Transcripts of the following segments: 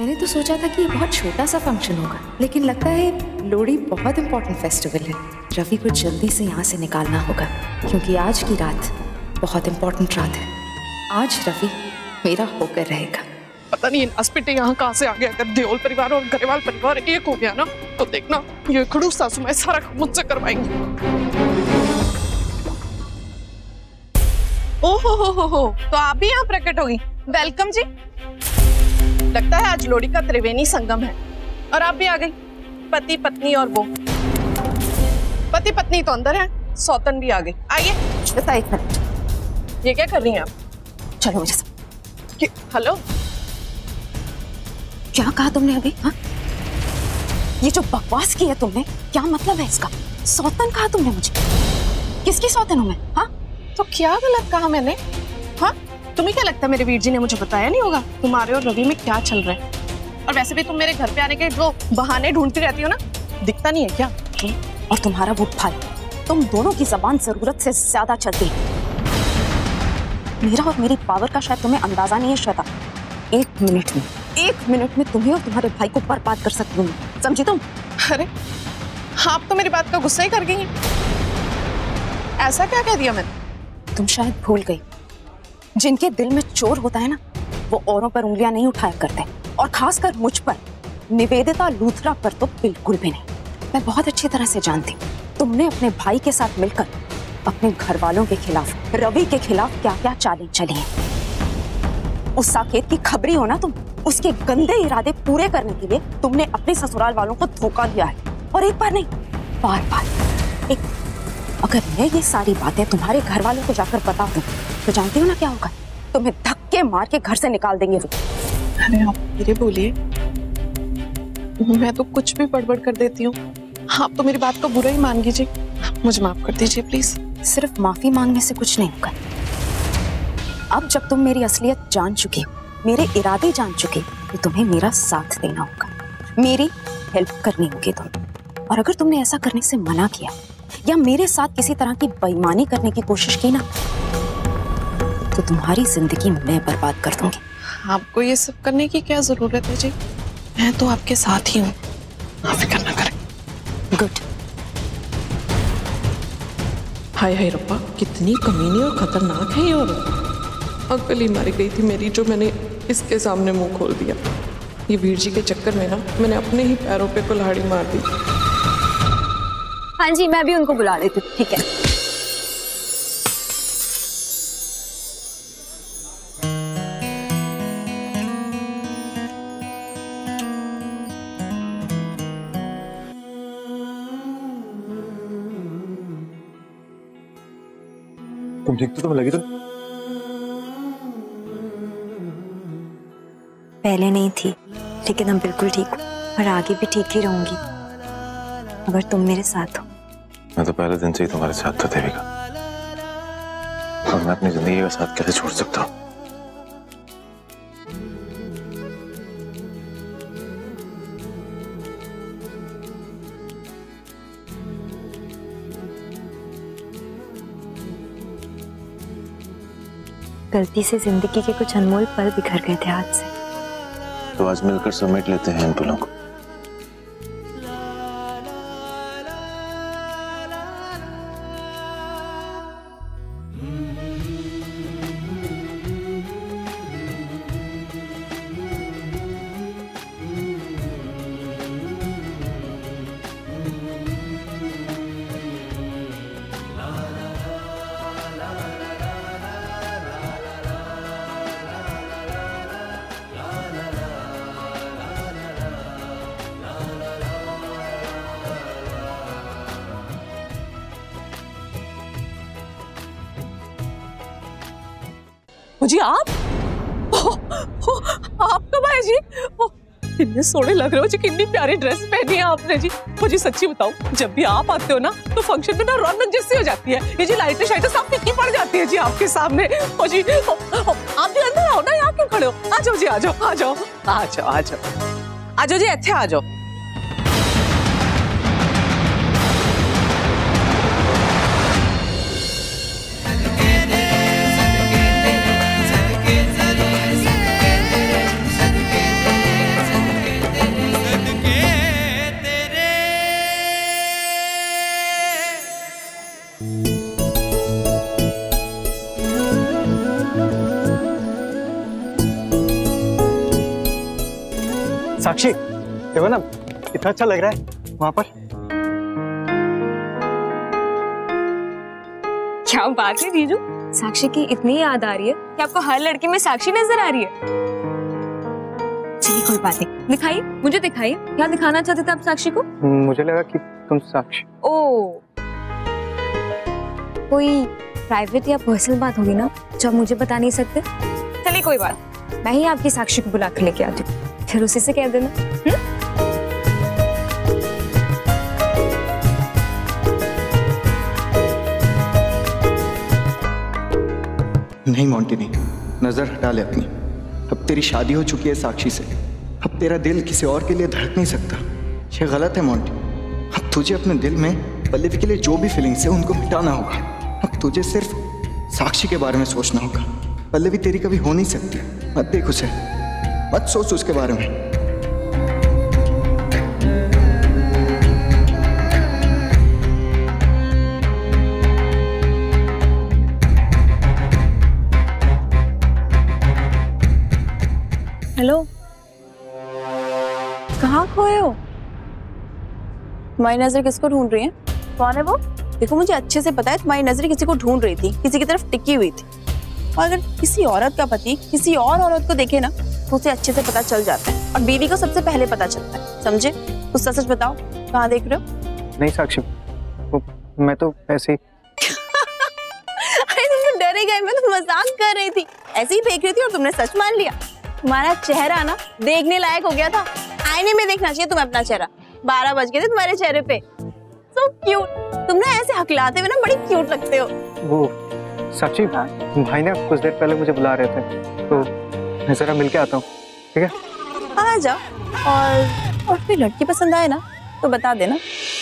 मैंने तो सोचा था कि ये बहुत छोटा सा फंक्शन होगा, लेकिन लगता है लोहड़ी बहुत इंपॉर्टेंट फेस्टिवल है। रवि को जल्दी से यहाँ से निकालना होगा, क्योंकि आज की रात बहुत इंपॉर्टेंट रात है। आज रवि मेरा होकर रहेगा। पता नहीं हॉस्पिटल यहाँ कहाँ से आ गया। अगर देओल परिवार और गरेवाल परिवार एक हो गया ना, तो देखना ये खड़ूस सासू माँ सारा काम मुझसे करवाएंगी। ओहो, तो आप भी यहाँ प्रकट होगी। वेलकम जी। लगता है आज लोहड़ी का त्रिवेणी संगम है और आप भी आ गई। पति पत्नी और वो पति पत्नी तो अंदर है, सौतन भी आ गई। आइए। एक मिनट, ये क्या कर रही हैं आप? चलो मुझे सब। हेलो, क्या कहा तुमने अभी? हाँ, ये जो बकवास की है तुमने, क्या मतलब है इसका? सौतन कहा तुमने मुझे? किसकी सौतन हूं मैं? हाँ, तो क्या गलत कहा मैंने? हाँ, तुम्हें क्या लगता है मेरे वीर जी ने मुझे बताया नहीं होगा तुम्हारे और रवि में क्या चल रहा है? और वैसे भी तुम मेरे घर पे आने के जो बहाने ढूंढती रहती हो ना, दिखता नहीं है क्या? और तुम्हारा वो भाई, तुम दोनों की जबान जरूरत से ज्यादा चलती है। मेरा और मेरी पावर का शायद तुम्हें अंदाजा नहीं है श्वेता। एक मिनट में तुम्हें और तुम्हारे भाई को बर्बाद कर सकती हूँ, समझी तुम? अरे आप तो मेरी बात का गुस्सा ही कर गई हैं। ऐसा क्या कह दिया मैंने? तुम शायद भूल गई, जिनके दिल में चोर होता है ना, वो औरों पर उंगलियां नहीं उठाया करते, और खासकर मुझ पर, निवेदिता लूथरा पर तो बिल्कुल भी नहीं। मैं बहुत अच्छी तरह से जानती हूँ तुमने अपने भाई के साथ मिलकर अपने घर वालों के खिलाफ, रवि के खिलाफ क्या क्या चालें चली हैं। उस साकेत की खबरी हो ना तुम, उसके गंदे इरादे पूरे करने के लिए तुमने अपने ससुराल वालों को धोखा दिया है, और एक बार नहीं, बार बार। अगर मैं ये सारी बातें तुम्हारे घर वालों को जाकर बता दूं, तो जानती हो ना क्या होगा? तुम्हें धक्के मार के घर से निकाल देंगे वो। अरे आप मेरे बोलिए, मैं तो कुछ भी बड़बड़ कर देती हूँ। आप तो मेरी बात को बुरा ही मान लीजिए, मुझे माफ कर दीजिए प्लीज। सिर्फ माफी मांगने से कुछ नहीं होगा। अब जब तुम मेरी असलियत जान चुकी हो, मेरे इरादे जान चुके, तो तुम्हें मेरा साथ देना होगा, मेरी हेल्प करनी होगी तुम। और अगर तुमने ऐसा करने से मना किया या मेरे साथ किसी तरह की बेईमानी करने की कोशिश की ना, तो तुम्हारी जिंदगी मैं बर्बाद कर दूंगी। आपको ये सब करने की क्या जरूरत है जी? मैं तो आपके साथ ही हूँ, आप फिक्र ना करें। गुड। हाय हाय रब्बा, कितनी कमीनी और खतरनाक है ये औरत। अकल ही मारी गई थी मेरी, जो मैंने इसके सामने मुंह खोल दिया। ये वीर जी के चक्कर में ना मैंने अपने ही पैरों पे कुल्हाड़ी मार दी। हाँ जी, मैं भी उनको बुला लेती हूँ। ठीक है। तुम ठीक तो तुम्हें लगी? तो पहले नहीं थी, लेकिन अब बिल्कुल ठीक हूँ और आगे भी ठीक ही रहूंगी, अगर तुम मेरे साथ हो। मैं तो पहले दिन से ही तुम्हारे साथ था देविका, और मैं अपनी जिंदगी का साथ कैसे छोड़ सकता हूँ? गलती से जिंदगी के कुछ अनमोल पल बिखर गए थे हाथ से। तो आज मिलकर समेट लेते हैं इन पलों को। जी आप आप कब आए जी? कितने सोने लग रहे हो जी, कितनी प्यारी ड्रेस पहनी है आपने जी। मुझे सच्ची बताओ, जब भी आप आते हो ना, तो फंक्शन में ना रौनक जैसी हो जाती है। ये जी लाइटें शाइटें सब फीकी पड़ जाती है जी आपके सामने। ओ जी आप भी अंदर आओ ना, यहाँ क्यों खड़े हो? आ जाओ जी, आ जाओ आ जाओ आ जाओ आ जाओ आ जाओ जी, ਇੱਥੇ आ जाओ। साक्षी, देखो ना कितना अच्छा लग रहा है वहां पर। क्या बात है जीजू, साक्षी की इतनी याद आ रही है कि आपको हर लड़की में साक्षी नजर आ रही है। चलिए कोई बात नहीं, दिखाइए, मुझे दिखाइए, क्या दिखाना चाहते थे आप साक्षी को? मुझे लगा कि तुम साक्षी। ओ, कोई प्राइवेट या पर्सनल बात होगी ना जो आप मुझे बता नहीं सकते? चलिए कोई बात, मैं ही आपकी साक्षी को बुला कर लेके आती हूँ, फिर उसी से कह देना। नहीं मोंटी नहीं, नजर हटा ले अपनी। अब तेरी शादी हो चुकी है साक्षी से, अब तेरा दिल किसी और के लिए धड़क नहीं सकता। ये गलत है मोंटी। अब तुझे अपने दिल में पल्लवी के लिए जो भी फीलिंग्स है उनको मिटाना होगा। अब तुझे सिर्फ साक्षी के बारे में सोचना होगा। पल्लवी तेरी कभी हो नहीं सकती, मत देख उसे, मत सोच उसके बारे में। हेलो, कहाँ खोए हो? तुम्हारी नजर किसको ढूंढ रही है? कौन है वो? देखो मुझे अच्छे से पता है तुम्हारी नजर किसी को ढूंढ रही थी, किसी की तरफ टिकी हुई थी। और अगर किसी औरत का पति किसी और औरत को देखे ना तो उसे अच्छे से पता चल जाता है, और बीवी को सबसे पहले पता चलता है, समझे? कुछ सच सच बताओ, कहाँ देख रहे हो? नहीं साक्षी, मैं तो ऐसे ही। अरे तुम तो डर ही गए, मैं तो मजाक कर रही थी, ऐसे ही देख रही थी और तुमने सच मान लिया। तुम्हारा चेहरा ना देखने लायक हो गया था, आईने में देखना चाहिए तुम्हें अपना चेहरा। 12 बज गए थे तुम्हारे चेहरे पे। सो क्यूट, तुम ना ऐसे हकलाते हुए ना बड़ी क्यूट लगते हो। वो साक्षी, भाई ने कुछ देर पहले मुझे बुला रहे थे, तो मैं जरा मिल के आता हूँ, ठीक है? आ जाओ, और कोई लड़की पसंद आए ना तो बता देना।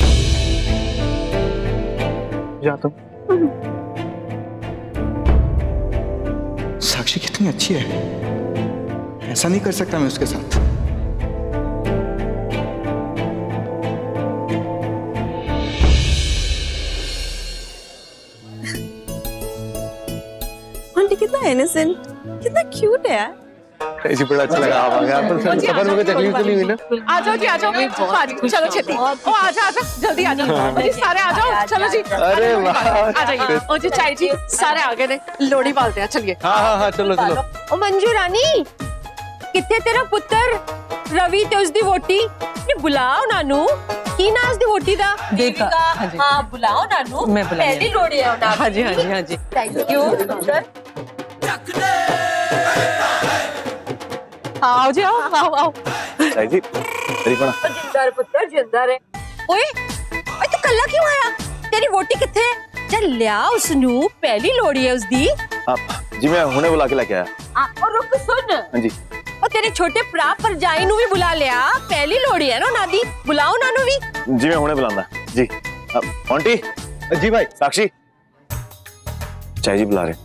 जाता हूँ। साक्षी कितनी अच्छी है, ऐसा नहीं कर सकता मैं उसके साथ। आंटी कितना इनोसेंट, कितना क्यूट है यार। ऐसी बड़ा अच्छा लगा आप आ गए। आप सफर में कोई तकलीफ तो नहीं हुई ना? आ जाओ जी, आ जाओ, चलो छेती। ओ आजा आजा, जल्दी आ जाओ जी, सारे आ जाओ, चलो जी। अरे वाह, आ जाइए। ओ जी चाय जी, सारे आ गए ने, लोड़ी बालते हैं, चलिए। हाँ, चलो चलो। ओ मंजू रानी, किथे तेरा पुत्र रवि ते उसदी वोटी ने बुलाओ नानू। की ना उसदी वोटी दा? देविका। हाँ बुलाओ नानू, मैं बुलाऊंगी। पहली लोड़ी है ना। हाँ जी, हाँ जी, हाँ जी। Thank you. आओ जी, आओ आओ आओ। चाय जी, तेरी कौन? जिंदा रे पुत्र, जिंदा रे। ओए ओए तू कल्ला क्यों आया? तेरी वोटी किथे है? चल लिया उसनू, पहली लोड़ी है उसदी। जी मैं हुने बुला के लेके आया। और रुक सुन। हाँ जी। और तेरे छोटे भरा परजाई नू भी बुला लिया, पहली लोड़ी है ना नादी, बुलाओ नानू भी। जी मैं हुने बुलाऊंगा जी। आंटी जी, भाई साक्षी, चाय जी बुला रहे।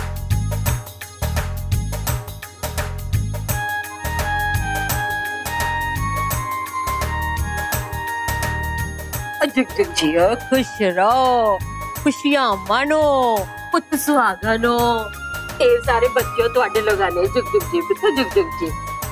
जुग जुग जियो, खुश रहो, खुशियां मानो, पुत सुहागनो, ढेर सारे बच्चों ਤੁਹਾਡੇ ਲੋਕਾਂ ਨੇ जुग जुग जी, पुत्र जुग जुग जी।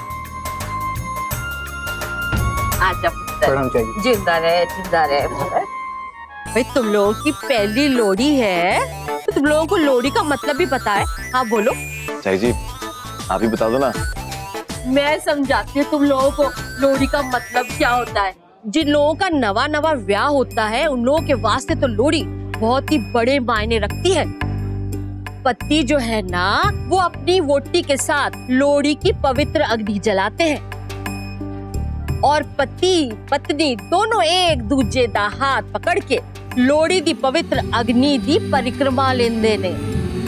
आजा पुत्र, प्रणाम चाय जी। जिंदा रहे पुत्र। भाई तुम लोगों की पहली लोड़ी है तो तुम लोगों को लोड़ी का मतलब भी पता है? हाँ बोलो। चाय जी आप ही बता दो ना। मैं समझाती हूँ तुम लोगों को लोड़ी का मतलब क्या होता है। जिन लोगों का नवा नवा ब्याह होता है उन लोगों के वास्ते तो लोड़ी बहुत ही बड़े मायने रखती है। पति जो है ना वो अपनी वोटी के साथ लोड़ी की पवित्र अग्नि जलाते हैं और पति पत्नी दोनों एक दूजे दा हाथ पकड़ के लोड़ी दी पवित्र अग्नि दी परिक्रमा लेंदे ने।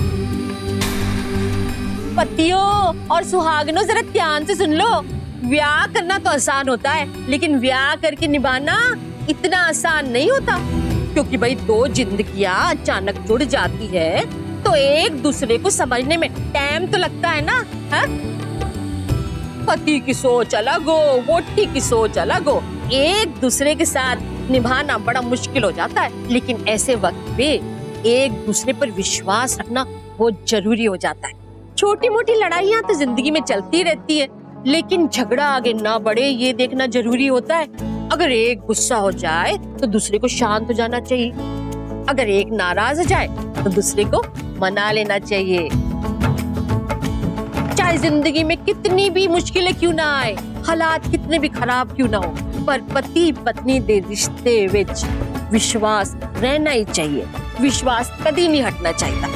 पतियों और सुहागनों जरा ध्यान से सुन लो, ब्याह करना तो आसान होता है लेकिन ब्याह करके निभाना इतना आसान नहीं होता, क्योंकि भाई दो जिंदगियां अचानक जुड़ जाती है तो एक दूसरे को समझने में टाइम तो लगता है ना। है? पति की सोच अलग हो, वोटी की सोच अलग हो, एक दूसरे के साथ निभाना बड़ा मुश्किल हो जाता है। लेकिन ऐसे वक्त पे एक दूसरे पर विश्वास रखना बहुत जरूरी हो जाता है। छोटी मोटी लड़ाइयाँ तो जिंदगी में चलती रहती है, लेकिन झगड़ा आगे ना बढ़े ये देखना जरूरी होता है। अगर एक गुस्सा हो जाए तो दूसरे को शांत हो जाना चाहिए, अगर एक नाराज हो जाए तो दूसरे को मना लेना चाहिए। चाहे जिंदगी में कितनी भी मुश्किलें क्यों ना आए, हालात कितने भी खराब क्यों ना हो, पर पति पत्नी दे रिश्ते विच विश्वास रहना ही चाहिए। विश्वास कभी नहीं हटना चाहिए।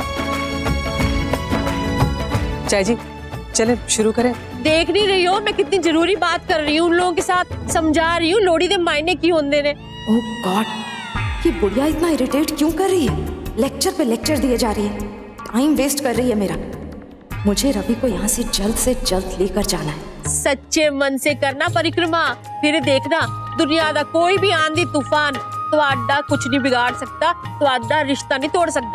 चाय जी चले शुरू करें। देख नहीं रही हो मैं कितनी जरूरी बात कर रही हूँ, उन लोगों के साथ समझा रही हूँ लोड़ी दे मायने की होंदे ने। ओह गॉड, ये बुढ़िया इतना इरिटेट क्यों कर रही है? लेक्चर पे लेक्चर दिए जा रही है, टाइम वेस्ट कर रही है मेरा। मुझे रवि को यहाँ से जल्द लेकर जाना है। सच्चे मन से करना परिक्रमा, फिर देखना दुनिया का कोई भी आंधी तूफान तो आड्डा कुछ नहीं बिगाड़ सकता, तो आड्डा रिश्ता नहीं तोड़ सकता।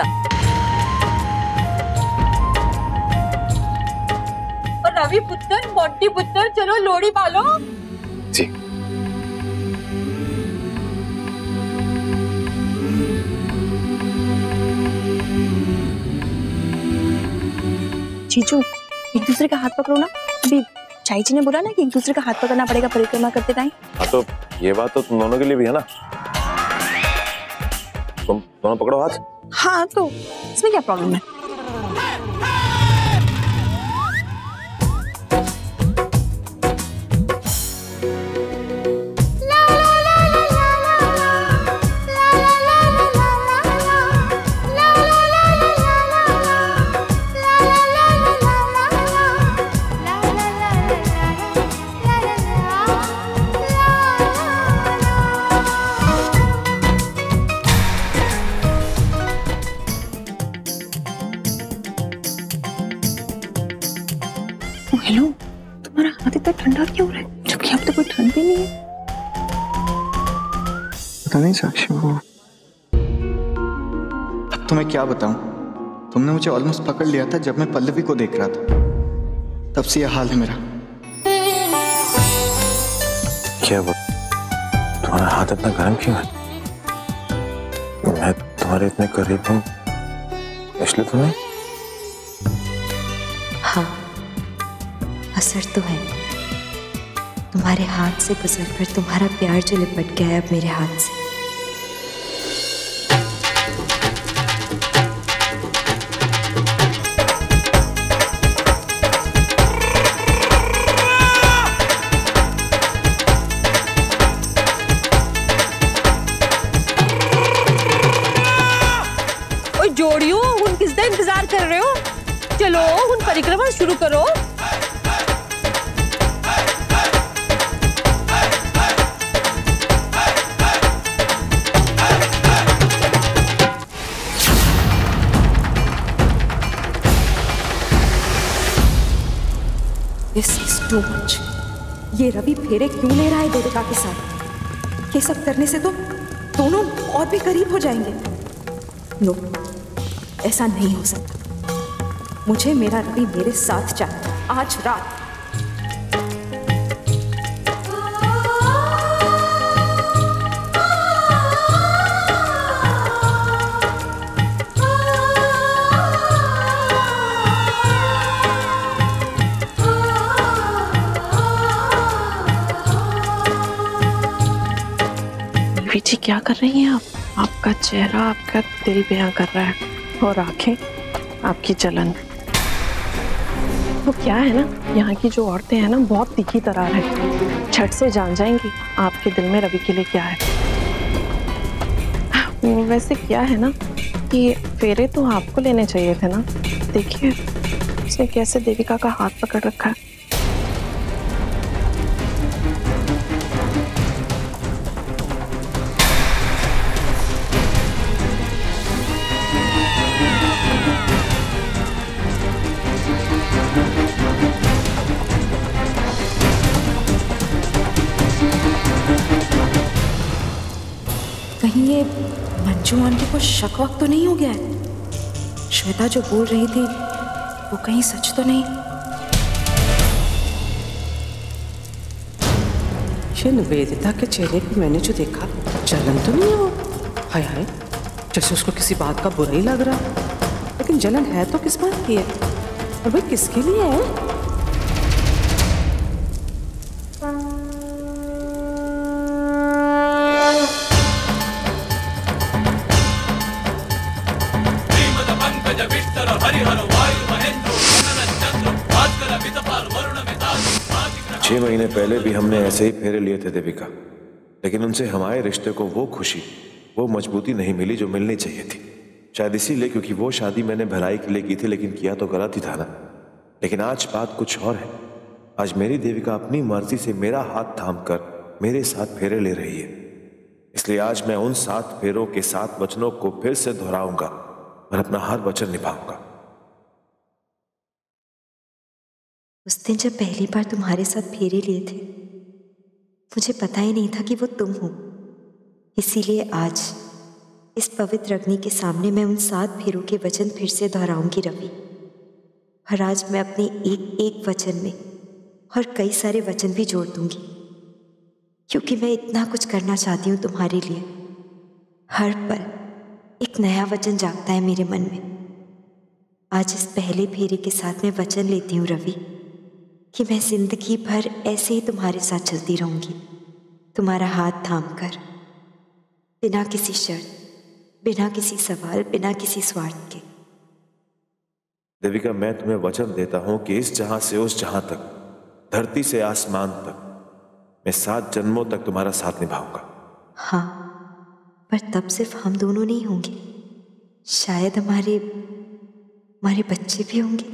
और रवि पुत्र, मोंटी पुत्र, चलो लोड़ी पालो। जी जीजू एक दूसरे का हाथ पकड़ो ना। अभी चाई जी ने बोला ना कि एक दूसरे का हाथ पकड़ना पड़ेगा परिक्रमा करते टाइम। हाँ तो ये बात तो तुम दोनों के लिए भी है ना, तुम दोनों पकड़ो हाथ। हाँ तो इसमें क्या प्रॉब्लम है? हेलो, तुम्हारा हाथ इतना ठंडा क्यों है? जबकि अब तो कोई ठंड भी नहीं है। पता नहीं साक्षी, वो अब तो मैं क्या बताऊं, तुमने मुझे ऑलमोस्ट पकड़ लिया था जब मैं पल्लवी को देख रहा था, तब से यह हाल है मेरा। क्या वो तुम्हारा हाथ इतना गर्म क्यों है? मैं तुम्हारे इतने करीब हूँ इसलिए तुम्हें? हाँ, असर तो है। तुम्हारे हाथ से गुजर कर तुम्हारा प्यार जो लिपट गया है अब मेरे हाथ से। ओए जोड़ियो, उन किसका इंतजार कर रहे हो? चलो उन परिक्रमा शुरू करो। This is too much. ये रवि फेरे क्यों ले रहा है देविका के साथ? ये सब करने से तो दोनों और भी करीब हो जाएंगे। नो, ऐसा नहीं हो सकता। मुझे मेरा रवि मेरे साथ चाहिए आज रात। जी क्या कर रही हैं आप? आपका चेहरा आपका दिल बयां कर रहा है और आंखें आपकी जलन। वो क्या है ना, यहाँ की जो औरतें हैं ना बहुत तीखी तरह है, झट से जान जाएंगी आपके दिल में रवि के लिए क्या है। वैसे क्या है ना कि फेरे तो आपको लेने चाहिए थे ना। देखिए उसने कैसे देविका का हाथ पकड़ रखा है। कहीं ये मंजू आंटी को शक वक्त तो नहीं हो गया है? श्वेता जो बोल रही थी वो कहीं सच तो नहीं? ये निवेदिता के चेहरे पे मैंने जो देखा, जलन तो नहीं हो? हाय हाय, जैसे उसको किसी बात का बुरा ही लग रहा। लेकिन जलन है तो किस बात की है और भाई किसके लिए है? छह महीने पहले भी हमने ऐसे ही फेरे लिए थे देविका, लेकिन उनसे हमारे रिश्ते को वो खुशी, वो मजबूती नहीं मिली जो मिलनी चाहिए थी। शायद इसीलिए, क्योंकि वो शादी मैंने भलाई के लिए की थी, लेकिन किया तो गलत ही था ना। लेकिन आज बात कुछ और है। आज मेरी देविका अपनी मर्जी से मेरा हाथ थाम कर मेरे साथ फेरे ले रही है। इसलिए आज मैं उन 7 फेरों के 7 वचनों को फिर से दोहराऊंगा और अपना हर वचन निभाऊंगा। उस दिन जब पहली बार तुम्हारे साथ फेरे लिए थे, मुझे पता ही नहीं था कि वो तुम हो। इसीलिए आज इस पवित्र अग्नि के सामने मैं उन 7 फेरों के वचन फिर से दोहराऊंगी रवि। और आज मैं अपने एक एक वचन में और कई सारे वचन भी जोड़ दूंगी, क्योंकि मैं इतना कुछ करना चाहती हूँ तुम्हारे लिए। हर पल एक नया वचन जागता है मेरे मन में। आज इस पहले फेरे के साथ मैं वचन लेती हूँ रवि कि मैं जिंदगी भर ऐसे ही तुम्हारे साथ चलती रहूंगी, तुम्हारा हाथ थाम कर, बिना किसी शर्त, बिना किसी सवाल, बिना किसी स्वार्थ के। देविका, मैं तुम्हें वचन देता हूं कि इस जहां से उस जहां तक, धरती से आसमान तक, मैं 7 जन्मों तक तुम्हारा साथ निभाऊंगा। हाँ, पर तब सिर्फ हम दोनों नहीं होंगे, शायद हमारे बच्चे भी होंगे।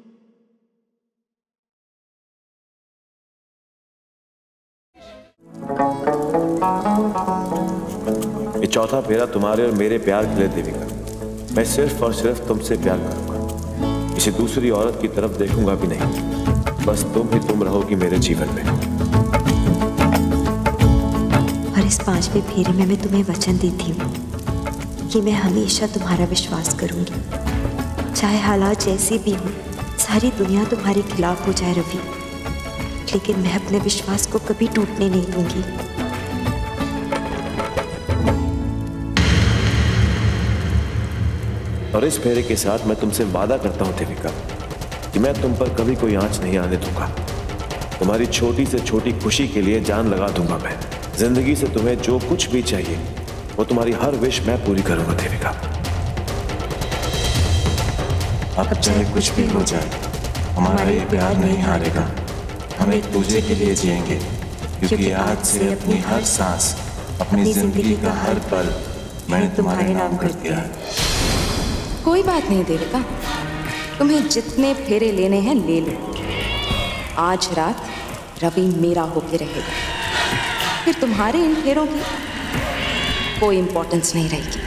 ये चौथा फेरा तुम्हारे और मेरे प्यार के लिए देविका। मैं सिर्फ और सिर्फ तुमसे प्यार करूंगा, किसी दूसरी औरत की तरफ देखूंगा भी नहीं। बस तुम ही तुम रहोगी मेरे जीवन में। और इस 5वें फेरे में मैं तुम्हें वचन देती हूँ कि मैं हमेशा तुम्हारा विश्वास करूंगी, चाहे हालात जैसे भी हो, सारी दुनिया तुम्हारे खिलाफ हो जाए रवि, लेकिन मैं अपने विश्वास को कभी टूटने नहीं दूंगी। और इस फेरे के साथ मैं तुमसे वादा करता हूं देविका कि मैं तुम पर कभी कोई आंच नहीं आने दूंगा। तुम्हारी छोटी से छोटी खुशी के लिए जान लगा दूंगा मैं। जिंदगी से तुम्हें जो कुछ भी चाहिए वो तुम्हारी हर विश मैं पूरी करूंगा देविका। अब चाहे कुछ भी हो जाए, हमारा ये प्यार नहीं हारेगा। हम एक दूसरे के लिए जिएंगे, क्योंकि आज से अपनी हर सांस, अपनी जिंदगी का हर पल मैंने तुम्हारे नाम कर दिया है। कोई बात नहीं देविका, तुम्हें जितने फेरे लेने हैं ले लो। आज रात रवि मेरा होके रहेगा, फिर तुम्हारे इन फेरों की कोई इंपॉर्टेंस नहीं रहेगी।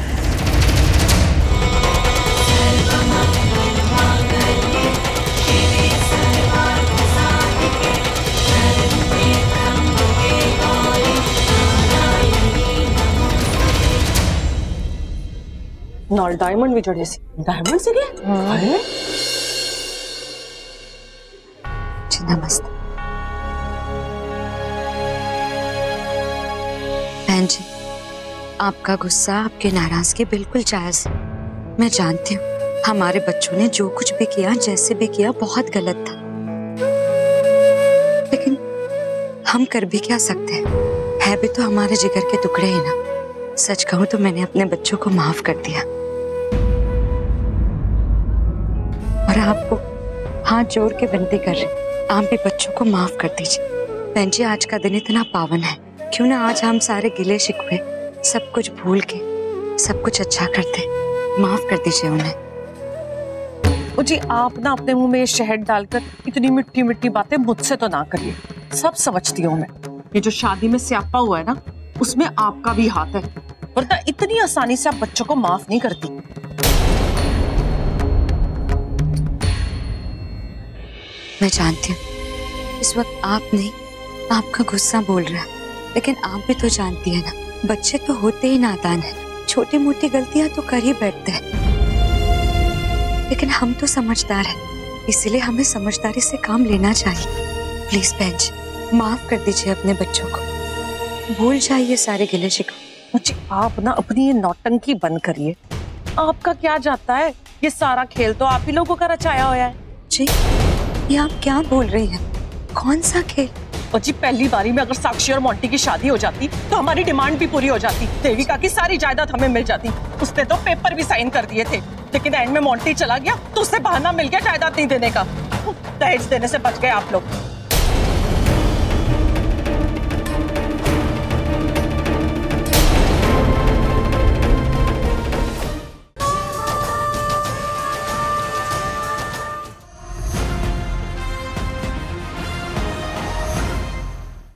नाल डायमंड भी चढ़े सी। डायमंड से क्या? जी नमस्ते। बहन जी, आपका गुस्सा, आपकी नाराजगी बिल्कुल जायज है। मैं जानती हूँ हमारे बच्चों ने जो कुछ भी किया, जैसे भी किया, बहुत गलत था, लेकिन हम कर भी क्या सकते हैं? है भी तो हमारे जिगर के टुकड़े ही ना। सच कहूँ तो मैंने अपने बच्चों को माफ कर दिया और आपको हाथ जोड़ के विनती कर रही, आप भी बच्चों को माफ कर दीजिए। बहन जी, आज का दिन इतना पावन है, क्यों ना आज हम सारे गिले शिकवे सब कुछ भूल के सब कुछ अच्छा करते। माफ कर दीजिए उन्हें। ओ जी, आप ना अपने मुंह में शहद डालकर इतनी मिट्टी मिट्टी बातें मुझसे तो ना करिए। सब समझती हूँ मैं, ये जो शादी में स्यापा हुआ है ना, उसमें आपका भी हाथ है, वरना इतनी आसानी से आप बच्चों को माफ नहीं करती। मैं जानती हूँ इस वक्त आप नहीं, आपका गुस्सा बोल रहा है, लेकिन आप भी तो जानती है ना, बच्चे तो होते ही नादान हैं, छोटी मोटी गलतियां तो कर ही बैठते हैं, लेकिन हम तो समझदार हैं, इसलिए हमें समझदारी से काम लेना चाहिए। प्लीज बहन जी, माफ कर दीजिए अपने बच्चों को, भूल जाइए सारे गिले शिकवे। मुझे आप ना अपनी ये नौटंकी बंद करिए। आपका क्या जाता है, ये सारा खेल तो आप ही लोगों का रचाया हुआ है। जी ये आप क्या बोल रही हैं? कौन सा खेल? और जी पहली बारी में अगर साक्षी और मोंटी की शादी हो जाती तो हमारी डिमांड भी पूरी हो जाती, देविका की सारी जायदाद हमें मिल जाती। उसने तो पेपर भी साइन कर दिए थे, लेकिन एंड में मोंटी चला गया तो उससे बहाना मिल गया जायदाद नहीं देने का। दहेज देने से बच गए आप लोग।